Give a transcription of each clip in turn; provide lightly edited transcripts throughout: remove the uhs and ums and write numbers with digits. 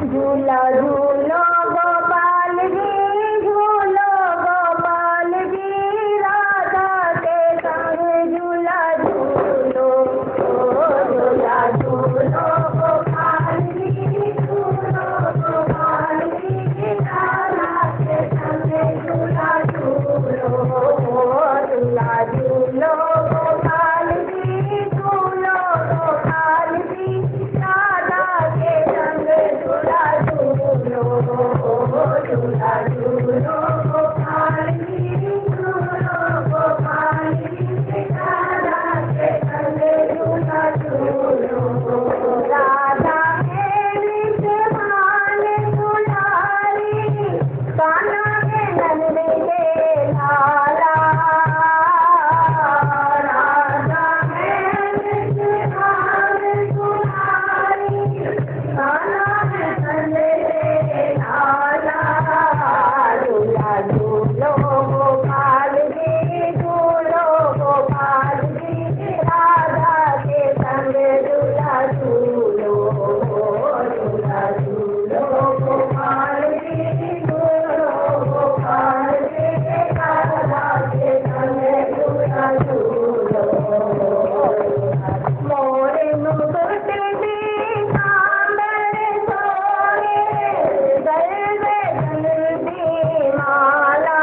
झूला झूलो गोपाल जी, झूलो गोपाल जी, राधा के संग झूला झूलो। झूला झूलो गोपाल जी, झूलो गोपाल जी, राधा के संग झूला झूलो। झूला झूलो गोपाल जी, झूलो गोपाल जी, राधा के संग झूला झूलो। झूला झूलो गोपाल जी, झूलो गोपाल जी, राधा के संग झूला झूलो। राधा के विद्यमान दुलारी, कान्हा के नंद के लाला। राधा के विद्यमान दुलारी, कान्हा के नंद के लाला। झूला झूलो गोपाल जी, झूलो गोपाल जी, राधा के संग झूला झूलो। झूला झूलो गोपाल जी, झूलो गोपाल जी, राधा के संग झूला झूलो। मोरे मुकुट में सांबर सोहे, गल में जल्दी माला।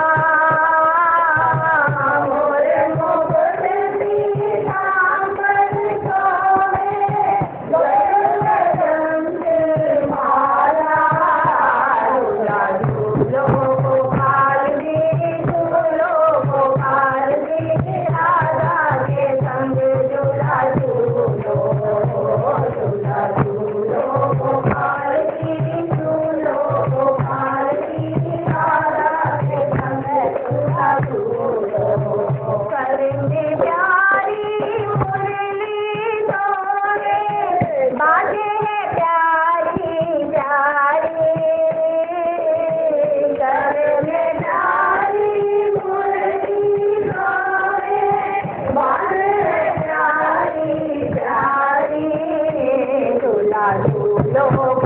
मोरे मुकुट में सांबर सोहे, गल में जल्दी माला। झूला झूलो गोपाल जी, झूलो गोपाल जी, राधा के संग झूला झूलो। झूला झूलो गोपाल जी, झूलो गोपाल जी, राधा के संग झूला झूलो। करेंगे प्यारी मुरली दोगे, बाजे है प्यारी प्यारी। करेंगे प्यारी मुरली दोगे, बाजे है प्यारी प्यारी। झूला झूलो